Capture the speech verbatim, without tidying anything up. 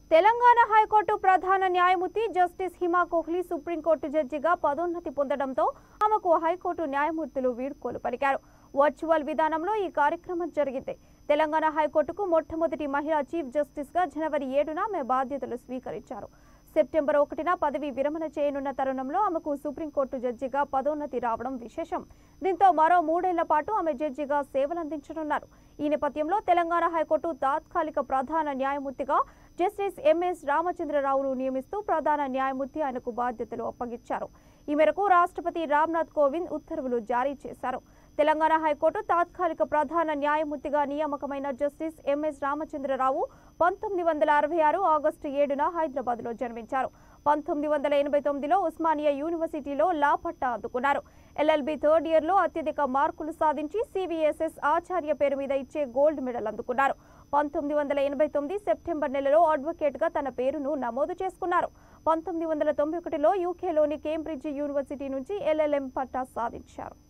Telangana high court ప్రధాన న్యాయమూర్తి justice Hima Kohli supreme court జడ్జిగా పదోన్నతి పొందడంతో ఆమెకు హైకోర్టు న్యాయమూర్తులు వీడ్కోలు పలికారు. వర్చువల్ విధానంలో ఈ కార్యక్రమం జరిగింది. తెలంగాణ హైకోర్టుకు మొట్టమొదటి మహిళా చీఫ్ జస్టిస్ గా జనవరి ఏడున ఆమె బాధ్యతలు స్వీకరించారు. సెప్టెంబర్ ఒకటిన పదవి విరమణ చేయనున్న తరుణంలో ఆమెకు సుప్రీంకోర్టు జడ్జిగా పదోన్నతి రావడం విశేషం. దీంతో మరో మూడేళ్ల పాటు ఆమె జడ్జిగా సేవలందించనున్నారు. ఈ నేపథ్యంలో తెలంగాణ హైకోర్టు తాత్కాలిక ప్రధాన న్యాయమూర్తిగా జస్టిస్ ఎంఎస్ రామచంద్రరావును నియమిస్తూ ప్రధాన న్యాయమూర్తి ఆయనకు బాధ్యతలు అప్పగించారు. ఈ మేరకు రాష్ట్రపతి రామ్నాథ్ కోవింద్ ఉత్తర్వులు జారీ చేశారు. తెలంగాణ హైకోర్టు తాత్కాలిక ప్రధాన న్యాయమూర్తిగా నియామకమైన జస్టిస్ ఎంఎస్ రామచంద్రరావు పంతొమ్మిది వందల అరవై ఆరు ఆగస్టు ఏడున హైదరాబాద్ లో జన్మించారు. పంతొమ్మిది వందల ఎనభై తొమ్మిదిలో ఉస్మానియా యూనివర్సిటీలో లా పట్టా అందుకున్నారు. ఎల్ఎల్బి థర్డ్ ఇయర్ లో అత్యధిక మార్కులు సాధించి సివిఎస్ఎస్ ఆచార్య పేరు మీద ఇచ్చే గోల్డ్ మెడల్ అందుకున్నారు. పంతొమ్మిది వందల ఎనభై తొమ్మిది సెప్టెంబర్ నెలలో అడ్వకేట్ గా తన పేరును నమోదు చేసుకున్నారు. పంతొమ్మిది వందల తొంభై ఒకటిలో యూకేలోని కేంబ్రిడ్జ్ యూనివర్సిటీ నుంచి ఎల్ఎల్ఎం పట్టా సాధించారు.